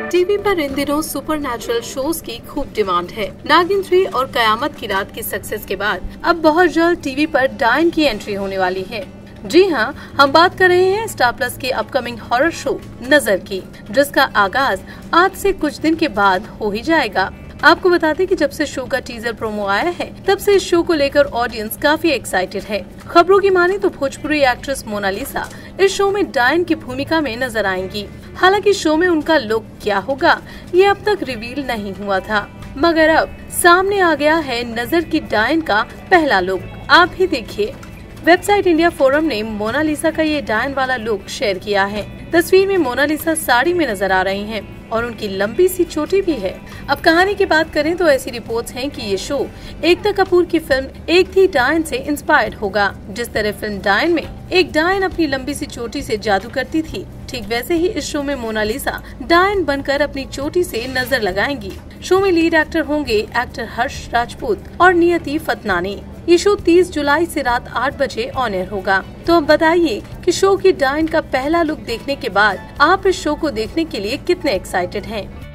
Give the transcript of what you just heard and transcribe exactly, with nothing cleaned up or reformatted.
TV पर इन दिनों supernatural shows की खूब डिमांड है। नागिन थ्री और कयामत की रात की सक्सेस के बाद अब बहुत जल्द टीवी पर डायन की एंट्री होने वाली है। जी हाँ, हम बात कर रहे हैं स्टार प्लस के अपकमिंग हॉरर शो नजर की, जिसका आगाज आज से कुछ दिन के बाद हो ही जाएगा। आपको बता दें कि जब से शो का टीजर प्रोमो आया है, तब से इस शो को लेकर ऑडियंस काफी एक्साइटेड है। खबरों की माने तो भोजपुरी एक्ट्रेस मोनालिसा इस शो में डायन की भूमिका में नजर आएंगी। हालांकि शो में उनका लुक क्या होगा, ये अब तक रिवील नहीं हुआ था, मगर अब सामने आ गया है नजर की डायन का पहला लुक। आप ही देखिए। वेबसाइट इंडिया फोरम ने मोनालिसा का ये डायन वाला लुक शेयर किया है। तस्वीर में मोनालिसा साड़ी में नजर आ रही हैं और उनकी लंबी सी चोटी भी है। अब कहानी की बात करें तो ऐसी रिपोर्ट्स हैं कि ये शो एकता कपूर की फिल्म एक थी डायन से इंस्पायर्ड होगा। जिस तरह फिल्म डायन में एक डायन अपनी लंबी सी चोटी से जादू करती थी, ठीक वैसे ही इस शो में मोनालिसा डायन बनकर अपनी चोटी से नजर लगाएंगी। शो में लीड एक्टर होंगे एक्टर हर्ष राजपूत और नियति फतनानी। ये शो तीस जुलाई से रात आठ बजे ऑन एयर होगा। तो अब बताइए कि शो की डायन का पहला लुक देखने के बाद आप इस शो को देखने के लिए कितने एक्साइटेड हैं।